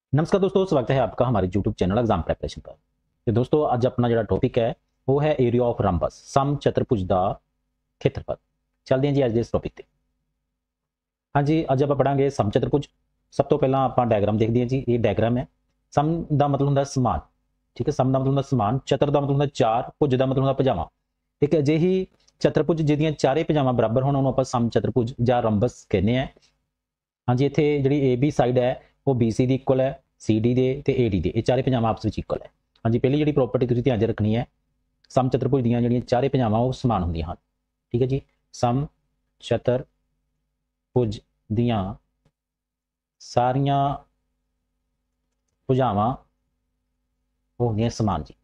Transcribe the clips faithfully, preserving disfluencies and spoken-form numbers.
नमस्कार दोस्तों, स्वागत है आपका हमारे यूट्यूब चैनल एग्जाम प्रिपरेशन पर। तो दोस्तों अज अपना जो टॉपिक है वो है एरिया ऑफ रंबस सम चतुर्भुज का खेत्रफल। चलते हैं जी अज इस टॉपिक पर। हाँ जी, अज आप पढ़ांगे सम चतुर्भुज। सब तो पहला आप डायग्राम देखते हैं जी। ये डायग्राम है। सम का मतलब होंगे समान, ठीक है। सम का मतलब होंगे समान, चतर का मतलब होंगे चार, भुज का मतलब होंगे भुजावां। एक अजिही चतुर्भुज जिहदियां चारे भुजावां बराबर होण उहनूं आपां सम चतुर्भुज जां रंबस कहने हैं। हाँ जी, इत्थे जिहड़ी ए बी साइड है वो बी सी दी इक्वल है, सी डी दे ते ए डी दे, ये चारे भुजावां आपस में इक्वल है। हाँ जी, पहली जिहड़ी प्रॉपर्टी तुसीं ध्यान च रखनी है, सम चतुर्भुज दीयां जिहड़ियां चारे भुजावां वो समान हुंदियां हन। ठीक है जी, सम चतुर्भुज दीयां सारियां भुजावां वो होंदियां समान जी।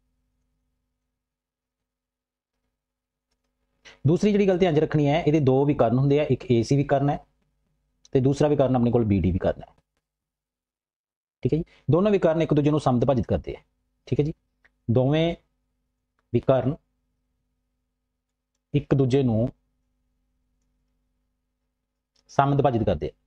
दूसरी जिहड़ी गल ध्यान च रखनी है, इहदे दो विकर्ण हुंदे आ, एक ए सी विकर्ण है ते दूसरा विकर्ण अपने कोल बी डी विकर्ण है। ठीक है जी, दोनों विकर्ण एक दूजे को समविभाजित करते हैं। ठीक है जी, दोवें विकर्ण एक दूजे को समविभाजित करते हैं।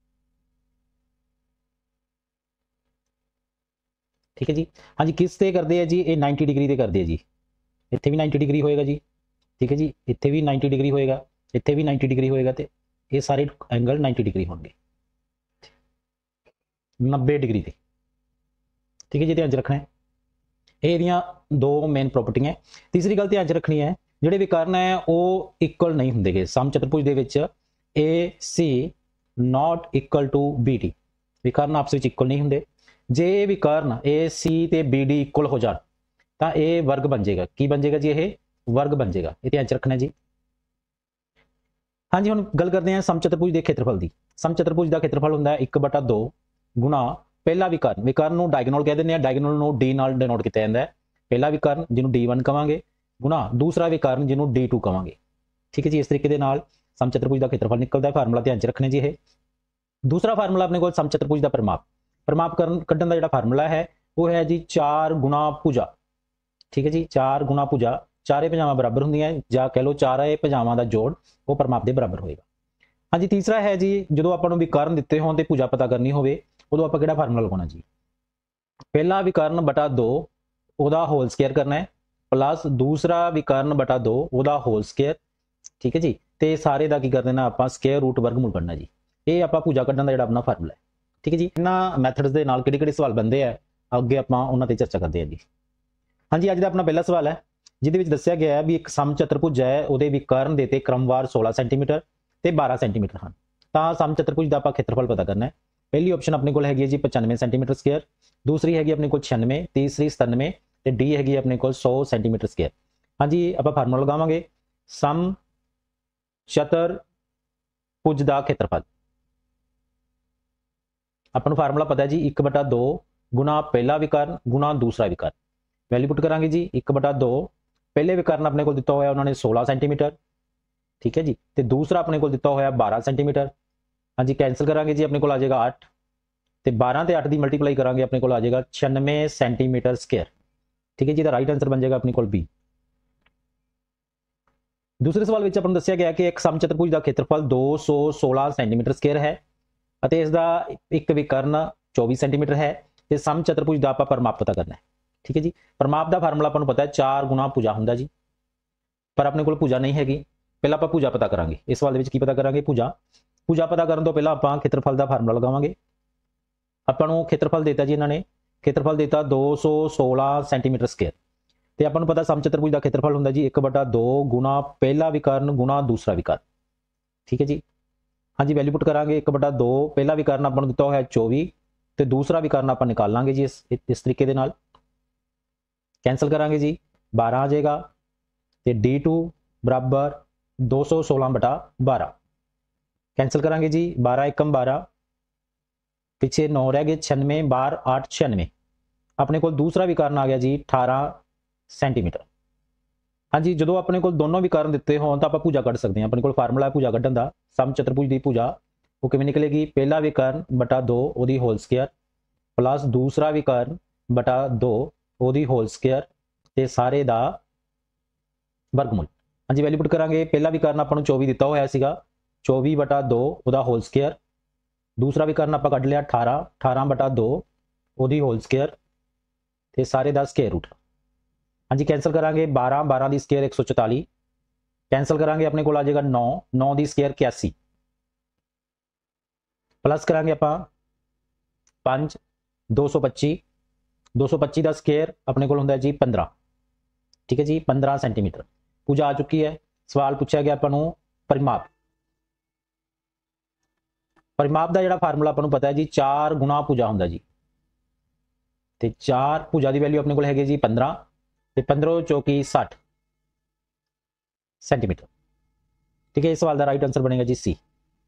ठीक है जी, हाँ जी, किस ते करते हैं जी? ये नाइनटी डिग्री ते करते हैं जी। इत्थे भी नाइनटी डिग्री होएगा जी। ठीक है जी, इत्थे भी नाइनटी डिग्री होएगा, इत्थे भी नाइनटी डिग्री होएगा, तो ये सारे एंगल नाइनटी डिग्री होंगे, नब्बे डिग्री के। ठीक है जी, ध्यान रखना है। ये दो मेन प्रॉपर्टी है। तीसरी गल ध्यान रखनी है, जोड़े विकर्ण है वो इक्वल नहीं होंगे सम चतुर्भुज के। A C not equal to B D, विकर्ण आपस में इक्वल नहीं होंगे। जे विकर्ण ए सी ते बी डी इक्वल हो जाए तो यह वर्ग बन जाएगा। की बन जाएगा जी? ये वर्ग बन जाएगा। ये ध्यान रखना जी। हाँ जी, हम गल करते हैं सम चतुर्भुज के खेत्रफल की। सम चतुर्भुज का खेत्रफल होंगे एक बटा दो गुणा पहला विकर्ण। विकर्ण को डायगोनल कह देंगे, डायगोनल को डी नाल डिनोट किया जाता है। पहला विकर्ण जिन्होंने डी वन कहांगे गुणा दूसरा विकर्ण जिन्होंने डी टू कहांगे। ठीक है जी, इस तरीके के नाल सम चतुर्भुज का खेत्रफल निकलता है। फार्मूला ध्यान रखने जी। है दूसरा फार्मूला अपने को सम चतुर्भुज का परिमाप परिमाप कढ़न का जो फार्मूला है वो है जी चार गुणा भुजा। ठीक है जी, चार गुणा भुजा, चारे भुजावां बराबर होंदियां जां कह लो चारे भुजावां का जोड़ वो परिमाप के बराबर होएगा। हाँ जी, तीसरा है जी जो आपको विकर्ण दिते हो तो भुजा पता करनी हो उदों आप किहड़ा फार्मूला लगाना जी? पहला विकर्ण बटा दो वह होल स्केयर करना है, प्लस दूसरा विकर्ण बटा दो वह होल स्केयर। ठीक है जी, तो सारे का की कर देना आप स्केयर रूट वर्गमूल करना जी। ये आप भुजा कढ़न का जो अपना फार्मूला है। ठीक है जी, इन्होंने मैथड्स के नाल किहड़े-किहड़े सवाल बनते हैं अगे आप उन्होंने चर्चा करते हैं जी। हाँ जी, अज का अपना पहला सवाल है जिद दसिया गया है भी एक सम चतुर्भुज है वो विकर्ण देते क्रमवार सोलह सेंटीमीटर तो बारह सेंटीमीटर हैं। तो सम चतुर्भुज का आप खेत्रफल पता करना है। पहली ऑप्शन अपने को हैगी जी पचानवे सेंटीमीटर स्केयर, दूसरी हैगी अपने को छियानवे, तीसरी सतानवे तो डी हैगी अपने को सौ सेंटीमीटर स्केयर। हाँ जी, आप फार्मूला लगावे सम चतुर्भुज का खेत्रफल। अपन फार्मूला पता है जी एक बटा दो गुणा पहला विकर्ण गुणा दूसरा विकर्ण। वैल्यू पुट करा जी एक बटा दो, पहले विकर्ण अपने को दिता हुआ उन्होंने सोलह सेंटीमीटर। ठीक है जी, तो दूसरा अपने को दिता हुआ बारह सेंटीमीटर। हाँ जी, कैंसल करा जी अपने को आ जाएगा अठ, तो बारह तो अठ की मल्टीप्लाई करा अपने को आ जाएगा छियानवे सेंटीमीटर स्केयर। ठीक है जी, तो राइट आंसर बन जाएगा अपने को बी। दूसरे सवाल में अपन दसिया गया कि एक सम चतुर्भुज का खेत्रफल दो सौ सोलह सेंटीमीटर स्केयर है, इसका एक विकर्ण चौबीस सेंटीमीटर है, तो सम चतुर्भुज का आप परिमाप पता करना है। ठीक है जी, परिमाप का फार्मूला अपन पता है चार गुणा भुजा होंगे जी, पर अपने को भुजा नहीं हैगी। पहला आप भुजा पता करा इस सवाल की पता करा भुजा भुजा पता करने तो पहला आप खेत्रफल का फार्मूला लगावे। अपन खेत्रफल देता जी इन्होंने खेत्रफल देता दो सौ सोलह सेंटीमीटर स्केयर, तो अपन पता सम चतुर्भुज का खेत्रफल होंगे जी एक बटा दो गुणा पहला विकर्ण गुणा दूसरा विकर्ण। ठीक है जी, हाँ जी, वैल्यू पुट करा एक बटा दो, पहला विकर्ण अपन दिता हुआ है चौबी, तो दूसरा विकर्ण अपन निकाल लांगे जी इस, इस तरीके के नाल। कैंसल करा जी बारह आ जाएगा, तो डी टू बराबर दो सौ सोलह बटा बारह। कैंसल करा जी बारह एकम बारह, पिछे नौ रह गए छियानवे, बार आठ छियानवे। अपने को दूसरा विकर्ण आ गया जी अठारह सेंटीमीटर। हाँ जी, जो अपने को दोनों विकर्ण दिते हो तो आप भुजा कढ़ सकते हैं। अपने को फार्मूला है भुजा कढ़न का, सम चतुर्भुज की भुजा वो किमें निकलेगी पहला विकर्ण बटा दो वो होल स्केयर प्लस दूसरा विकर्ण बटा दो वो होल स्केयर ते सारे दा वर्गमूल। हाँ जी, वैल्यू पुट करा पहला विकर्ण अपन चौबीस दिता हुआ है, चौबीस बटा दो वो होल स्केयर, दूसरा विकर्ण आप कढ़ लिया अठारह अठारह बटा दो ਉਹਦੀ होल स्केयर ਤੇ ਸਾਰੇ ਦਾ स्केयर रूट। हाँ जी कैंसल करांगे बारह बारह की स्केयर एक सौ चौताली कैंसल करांगे अपने को आ जाएगा नौ नौ की स्केयर इक्यासी प्लस करांगे आप पाँच दो सौ पच्ची दो सौ पच्ची का स्केयर अपने को होंगे जी पंद्रह। ठीक है जी पंद्रह सेंटीमीटर। पूजा आ चुकी है। सवाल पूछा गया अपन परिमाप परिमाप का जो फार्मूला अपन पता है जी चार गुणा पूजा होंगे जी तो चार भुजा की वैल्यू अपने को है जी पंद्रह तो पंद्रह चौकी सठ सेंटीमीटर। ठीक है इस सवाल का राइट आंसर बनेगा जी सी।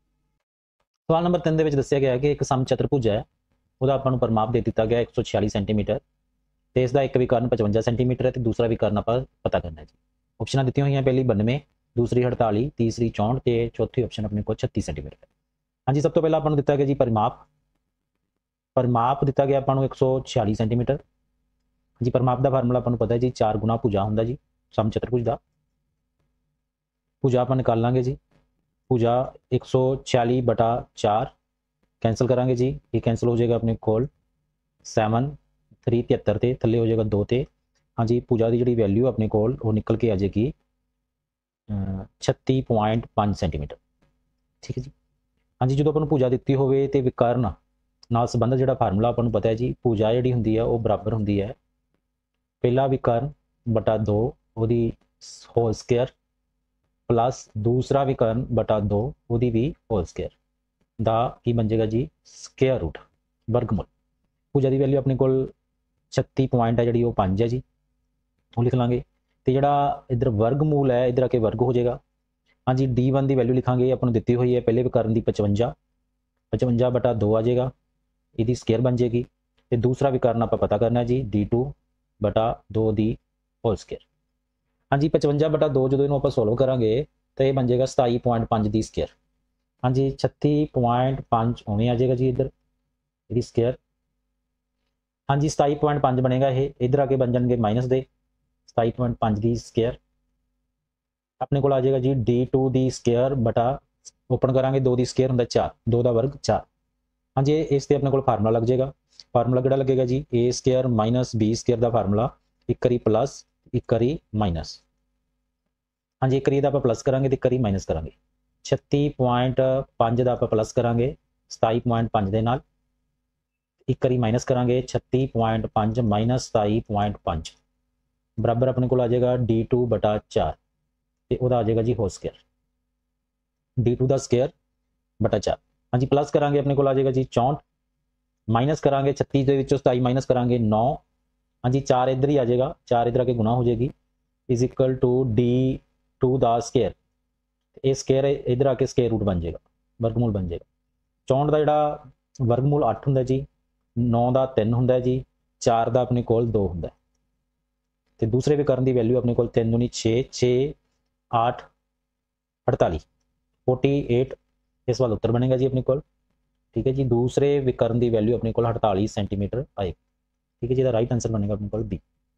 सवाल नंबर तीन के दसिया गया कि एक समचतुर्भुज है वह अपन परिमाप दे दिता गया एक सौ छियाली सेंटीमीटर तो इसका एक विकर्ण पचवंजा सेंटीमीटर है तो दूसरा विकर्ण आप पता करना है जी। ऑप्शन दी हुई पहली बन्नवे दूसरी अड़ताली तीसरी चौंठ तो चौथी ऑप्शन अपने को छत्तीस सेंटीमीटर है। हाँ जी सब तो पहला अपन दिता गया जी परिमाप परिमाप दिता गया अपन एक सौ छियाली सेंटीमीटर जी। परिमाप का फार्मूला अपन पता है जी चार गुणा भुजा होंगे जी समचतुर्भुज का। भुजा अपन निकाल लाँगे जी भुजा एक सौ छियाली बटा चार कैंसल करांगे जी ये कैंसल हो जाएगा अपने कोल सैवन थ्री तिहत्तर से थले हो जाएगा दो ते। हाँ जी भुजा की जी वैल्यू अपने कोल वो निकल के आ जाएगी छत्ती पॉइंट पाँच सेंटीमीटर। ठीक है जी। हाँ जी जो अपन भुजा दी हो विकर्ण नाल संबंधित जो फार्मूला अपन पता है जी भुजा जी होंगी है वो बराबर होंगी है पहला विकर्ण बटा दो वही होल स्केयर प्लस दूसरा विकर्ण बटा दो वही भी होल स्केयर दा की बन जाएगा जी स्केयर रूट वर्गमूल। भुजा की वैल्यू अपने को छत्ती पॉइंट है जी वो पाँच है जी वो लिख लाँगे तो जोड़ा इधर वर्गमूल है इधर आके वर्ग हो जाएगा। हाँ जी डी वन की वैल्यू लिखांगे अपन दी हुई है पहले विकर्ण की पचवंजा पचवंजा बटा दो आ जाएगा यदि स्केयर बन जाएगी तो दूसरा विकर्ण आप पता करना है जी डी टू बटा दो दी होल स्केयर। हाँ जी पचवंजा बटा दो जो आप सोल्व करांगे तो यह बन जाएगा सताई पॉइंट पाँच दी स्केयर। हाँ जी छत्ती पॉइंट पाँच उमें आ जाएगा जी इधर यदि स्केयर। हाँ जी सताई पॉइंट पाँच बनेगा ये इधर आके बन जाएंगे माइनस दे सताई पॉइंट पाँच दी स्केयर अपने को आ जाएगा जी डी टू दी स्केयर बटा ओपन करांगे दो दी स्केयर होंगे चार दो का वर्ग चार। हाँ जी इससे अपने को फार्मूला लग जाएगा फार्मूला किहड़ा लगेगा जी a square minus b square का फार्मूला एक करी प्लस एक करी माइनस। हाँ जी एक करी आप प्लस करांगे तो एक करी माइनस करांगे छत्ती पॉइंट पाँच का आप प्लस करांगे सताई पॉइंट पाँच के नाल एक करी माइनस करांगे छत्ती पॉइंट पाँच माइनस सताई पॉइंट पाँच बराबर अपने को आ जाएगा डी टू बटा चार तो वह आ जाएगा जी होल स्केयर डी टू का स्केयर बटा चार। हाँ जी प्लस करांगे अपने को आ जाएगा जी चौंठ माइनस करांगे छत्तीस के सताई माइनस करांगे नौ। हाँ जी चार इधर ही आ जाएगा चार इधर आके गुणा हो जाएगी is equal to d two the square ये स्केयर इधर आके स्केयर रूट बन जाएगा वर्गमूल बन जाएगा। चौंठ का जोड़ा वर्गमूल अठ होंगे जी नौ का तीन होंगे जी चार का अपने को दो होंगे तो दूसरे विकर्ण की वैल्यू अपने को तीन दूनी छे छे आठ अड़ताली फोर्टी एट इस वाला उत्तर बनेगा जी अपने को। ठीक है जी दूसरे विकर्ण की वैल्यू अपने को अड़ताली सेंटीमीटर आएगी। ठीक है जी राइट आंसर बनेगा अपने को बी।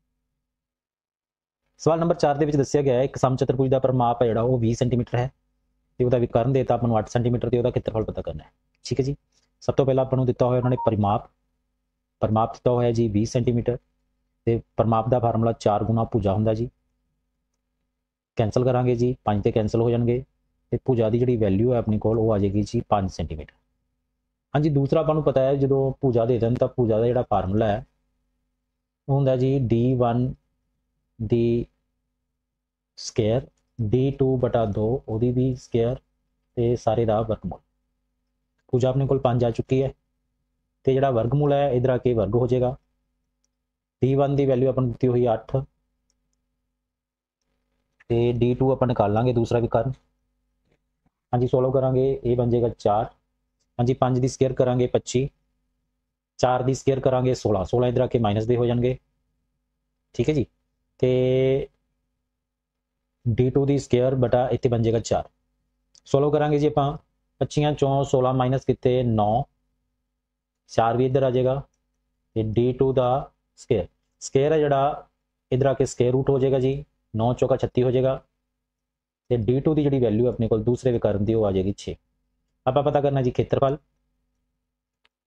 सवाल नंबर चार के दसिया गया है एक समचतुर्भुज का परिमाप है जो बीस सेंटीमीटर है तो वह विकर्ण देता अपन अठ सेंटीमीटर तो वह क्षेत्रफल पता करना है। ठीक है जी सब तो पहला अपन दिता हुआ उन्होंने परिमाप परिमाप दिता हुआ जी बीस सेंटीमीटर तो परिमाप का फार्मूला चार गुणा भुजा होंगे जी कैंसल करांगे जी पाँच तो कैंसल हो जाएंगे तो भुजा की जी वैल्यू है अपने को आ जाएगी जी पाँच सेंटीमीटर। हाँ जी दूसरा अपन पता है जो भुजा दे दें तो भुजा का जो फार्मूला है वो होंगे जी डी वन दी स्केयर डी टू बटा दो वही भी स्केयर तो सारे का वर्गमूल। भुजा अपने को पाँच आ चुकी है तो जो वर्गमूल है इधर आके वर्ग हो जाएगा डी वन की वैल्यू अपन दी हुई अठ तो डी टू अपन निकाल लाँगे दूसरा विकर्ण। हाँ जी सोल्व करांगे ये बन जाएगा चार। हाँ जी पाँच की स्केयर करांगे पच्ची चार की स्केयर करांगे सोलह सोलह इधर आके माइनस दे हो जाएंगे। ठीक है जी तो डी टू की स्केयर बटा इतने बन जाएगा चार सोल्व करांगे जी आप पच्चियाँ चौं सोलह माइनस कितने नौ चार भी इधर आ जाएगा तो डी टू का स्केयर स्केयर है जोड़ा इधर आके स्केयर रूट हो जाएगा जी नौ चौका छत्ती हो जाएगा तो डी टू की जी वैल्यू अपने को दूसरे विकर्ण की वो आ जाएगी छे। आप पता करना जी क्षेत्रफल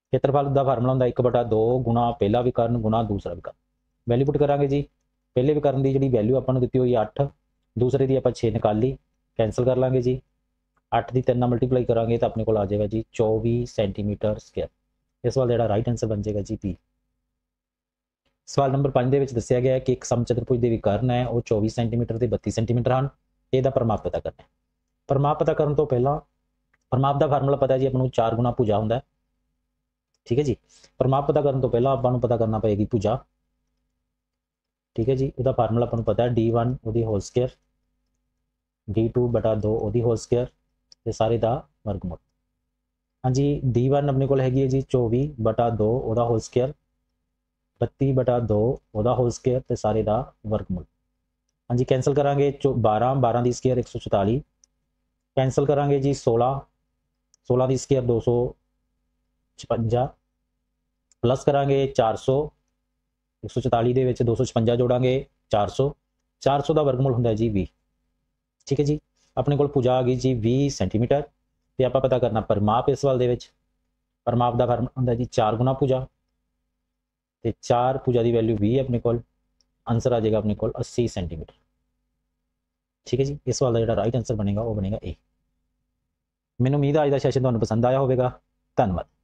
ਖੇਤਰਫਲ ਦਾ ਫਾਰਮੂਲਾ ਹੁੰਦਾ ਇੱਕ ਬਟਾ ਦੋ ਗੁਣਾ ਪਹਿਲਾ ਵਿਕਰਨ ਗੁਣਾ ਦੂਸਰਾ ਵਿਕਰਨ। ਵੈਲਿਊ ਪੁੱਟ ਕਰਾਂਗੇ ਜੀ। ਪਹਿਲੇ ਵਿਕਰਨ ਦੀ ਜਿਹੜੀ ਵੈਲਿਊ ਆਪਾਂ ਨੂੰ ਦਿੱਤੀ ਹੋਈ ਅੱਠ, ਦੂਸਰੇ ਦੀ ਆਪਾਂ ਛੇ ਨਿਕਾਲੀ, ਕੈਂਸਲ ਕਰ ਲਾਂਗੇ ਜੀ। ਅੱਠ ਦੀ ਤਿੰਨ ਨਾਲ ਮਲਟੀਪਲਾਈ ਕਰਾਂਗੇ ਤਾਂ ਆਪਣੇ ਕੋਲ ਆ ਜਾਏਗਾ ਜੀ ਚੌਵੀ ਸੈਂਟੀਮੀਟਰ ਸਕੁਅਰ। ਇਸ ਸਵਾਲ ਦਾ ਜਿਹੜਾ ਰਾਈਟ ਆਂਸਰ ਬਣ ਜਾਏਗਾ ਜੀ ਪੀ। ਸਵਾਲ ਨੰਬਰ ਪੰਜ ਦੇ ਵਿੱਚ ਦੱਸਿਆ ਗਿਆ ਹੈ ਕਿ ਇੱਕ ਸਮਚਤੁਰਭੁਜ ਦੇ ਵਿਕਰਨ ਹੈ ਉਹ ਚੌਵੀ ਸੈਂਟੀਮੀਟਰ ਤੇ ਬੱਤੀ ਸੈਂਟੀਮੀਟਰ ਹਨ। ਇਹਦਾ ਪਰਿਮਾਪ ਪਤਾ ਕਰਨਾ ਹੈ। ਪਰਿਮਾਪ ਪਤਾ ਕਰਨ ਤੋਂ ਪਹਿਲਾਂ ਪਰਿਮਾਪ ਦਾ ਫਾਰਮੂਲਾ ਪਤਾ ਜੀ ਆਪਾਂ ਨੂੰ ਚਾਰ ਗੁਣਾ ਭੁਜਾ ਹੁੰਦਾ, ਠੀਕ ਹੈ ਜੀ। ਪਰਿਮਾਪ ਪਤਾ ਕਰਨ ਤੋਂ ਪਹਿਲਾਂ ਆਪਾਂ ਨੂੰ ਪਤਾ ਕਰਨਾ ਪਏਗੀ ਭੁਜਾ, ਠੀਕ ਹੈ ਜੀ। ਉਹਦਾ ਫਾਰਮੂਲਾ ਆਪਾਂ ਨੂੰ ਪਤਾ ਹੈ ਡੀ ਵਨ ਉਹਦੀ ਹੋਲ ਸਕੁਅਰ, ਡੀ ਟੂ ਬਟਾ ਦੋ ਉਹਦੀ ਹੋਲ ਸਕੁਅਰ ਤੇ ਸਾਰੇ ਦਾ ਵਰਗਮੂਲ। ਹਾਂਜੀ, ਡੀ ਵਨ ਆਪਣੇ ਕੋਲ ਹੈਗੀ ਹੈ ਜੀ ਚੌਵੀ ਬਟਾ ਦੋ ਉਹਦਾ ਹੋਲ ਸਕੁਅਰ, ਬੱਤੀ ਬਟਾ ਦੋ ਉਹਦਾ ਹੋਲ ਸਕੁਅਰ ਤੇ ਸਾਰੇ ਦਾ ਵਰਗਮੂਲ। ਹਾਂਜੀ, ਕੈਂਸਲ ਕਰਾਂਗੇ ਚੋ ਬਾਰਾਂ, ਬਾਰਾਂ ਦੀ ਸਕੁਅਰ ਇੱਕ ਸੌ ਚੁਤਾਲੀ, ਕੈਂਸਲ ਕਰਾਂਗੇ ਜੀ ਸੋਲਾਂ, ਸੋਲਾਂ ਦੀ ਸਕੁਅਰ ਦੋ ਸੌ ਛਪੰਜਾ, ਪਲੱਸ ਕਰਾਂਗੇ ਚਾਰ ਸੌ, ਇੱਕ ਸੌ ਚੁਤਾਲੀ ਦੇ ਵਿੱਚ ਦੋ ਸੌ ਛਪੰਜਾ ਜੋੜਾਂਗੇ ਚਾਰ ਸੌ, ਚਾਰ ਸੌ ਦਾ ਵਰਗਮੂਲ ਹੁੰਦਾ ਜੀ ਵੀਹ, ਠੀਕ ਹੈ ਜੀ। ਆਪਣੇ ਕੋਲ ਭੁਜਾ ਆ ਗਈ ਜੀ ਵੀਹ ਸੈਂਟੀਮੀਟਰ ਤੇ ਆਪਾਂ ਪਤਾ ਕਰਨਾ ਪਰਿਮਾਪ। ਇਸ ਸਵਾਲ ਦੇ ਵਿੱਚ ਪਰਿਮਾਪ ਦਾ ਫਾਰਮੂਲਾ ਹੁੰਦਾ ਜੀ ਚਾਰ ਗੁਣਾ ਭੁਜਾ ਤੇ ਚਾਰ ਭੁਜਾ ਦੀ ਵੈਲਿਊ ਵੀਹ, ਆਪਣੇ ਕੋਲ ਆਂਸਰ ਆ ਜਾਏਗਾ ਆਪਣੇ ਕੋਲ अस्सी ਸੈਂਟੀਮੀਟਰ, ਠੀਕ ਹੈ ਜੀ। ਇਸ ਸਵਾਲ ਦਾ ਜਿਹੜਾ ਰਾਈਟ ਆਂਸਰ ਬਣੇਗਾ ਉਹ ਬਣੇਗਾ ਏ। ਮੈਨੂੰ ਉਮੀਦ ਹੈ ਅੱਜ ਦਾ ਸੈਸ਼ਨ ਤੁਹਾਨੂੰ ਪਸੰਦ ਆਇਆ ਹੋਵੇਗਾ। ਧੰਨਵਾਦ।